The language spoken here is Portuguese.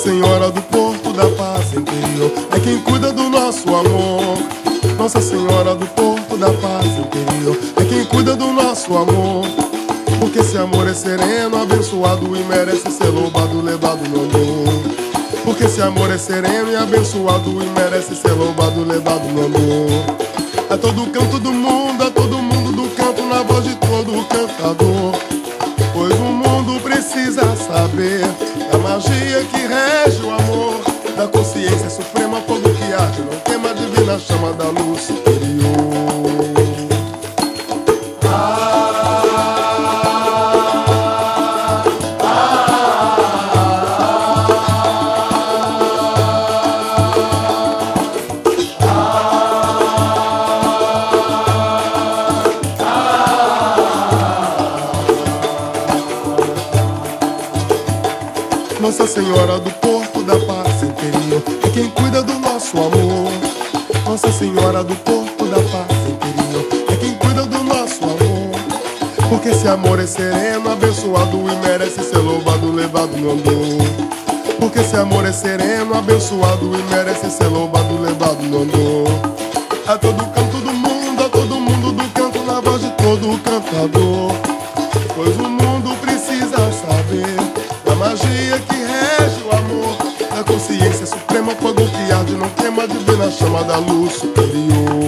Senhora do Porto da Paz Interior é quem cuida do nosso amor. Nossa Senhora do Porto da Paz Interior é quem cuida do nosso amor. Porque esse amor é sereno, abençoado e merece ser louvado, levado no amor. Porque esse amor é sereno e abençoado e merece ser louvado, levado no amor. A todo canto do mundo, a todo mundo do canto, na voz de todo cantador. Pois o mundo precisa saber da magia que rege o amor, da consciência suprema, fogo que arde, não queima, a divina chama da luz superior. Nossa Senhora do Porto da Paz Interior é quem cuida do nosso amor. Nossa Senhora do Porto da Paz Interior é quem cuida do nosso amor. Porque esse amor é sereno, abençoado e merece ser louvado, levado no amor. Porque esse amor é sereno, abençoado e merece ser louvado, levado no amor. A todo canto do mundo, a todo mundo do canto, na voz de todo cantador. Pois o mundo precisa saber da magia que rege o amor, da consciência suprema, fogo que arde, não queima, a divina chama da luz superior.